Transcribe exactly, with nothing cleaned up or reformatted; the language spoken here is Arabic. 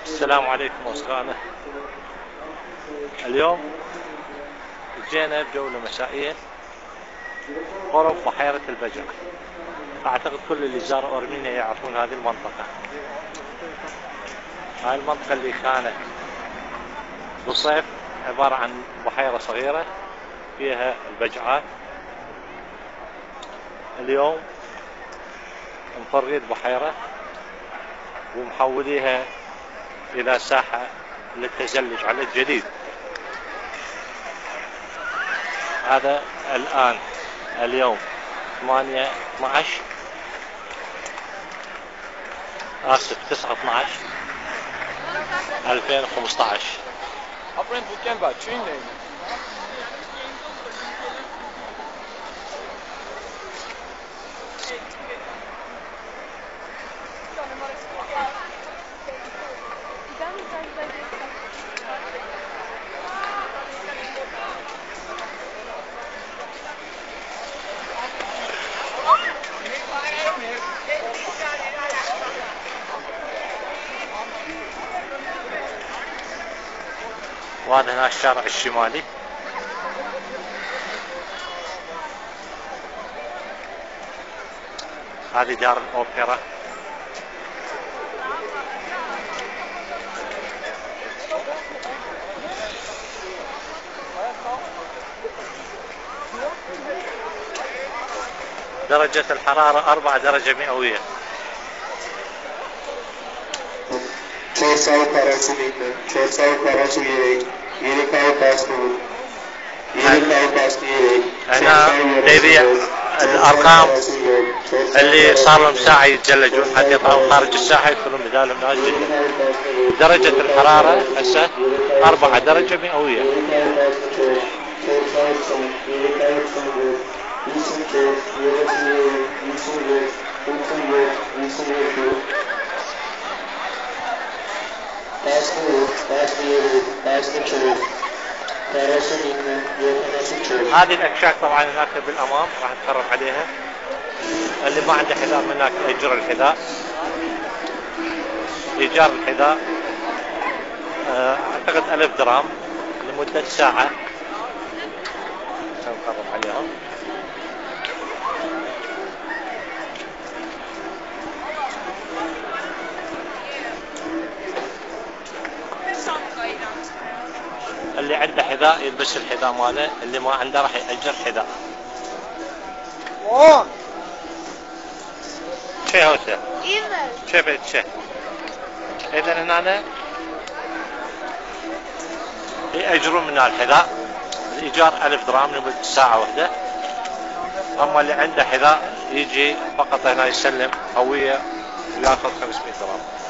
السلام عليكم أصدقائنا. اليوم جينا بجولة مسائية قرب بحيرة البجع. أعتقد كل اللي زاروا أرمينيا يعرفون هذه المنطقة. هاي المنطقة اللي كانت بالصيف عبارة عن بحيرة صغيرة فيها البجعات. اليوم مفرغين بحيرة ومحوليها إلى ساحة للتزلج على الجديد. هذا الآن اليوم ثمانية اثناشر آسف تسعة اثناشر ألفين وخمسطعش. وهذا هنا الشارع الشمالي. هذه دار الأوبرا. درجة الحرارة أربعة درجة مئوية. هنا يبيع الأرقام اللي صار لهم ساعة يتزلجون حتى يطلعون خارج الساحة يدخلون بدالهم ناس جدا. درجة الحرارة هسه أربعة درجة مئوية. هذه الأكشاك طبعا هناك بالأمام راح نتفرج عليها. اللي ما عنده حذاء من هناك يأجر الحذاء. إيجار الحذاء أعتقد ألف درهم لمدة ساعة. نتفرج عليهم. اللي عنده حذاء يلبس الحذاء ماله، اللي ما عنده راح يأجر حذاء. شي هوسه شي بيت شي. إذا هنا يأجرون من الحذاء. الإيجار ألف درهم لمدة ساعة واحدة. أما اللي عنده حذاء يجي فقط هنا يسلم هوية وياخذ خمسمئة درهم.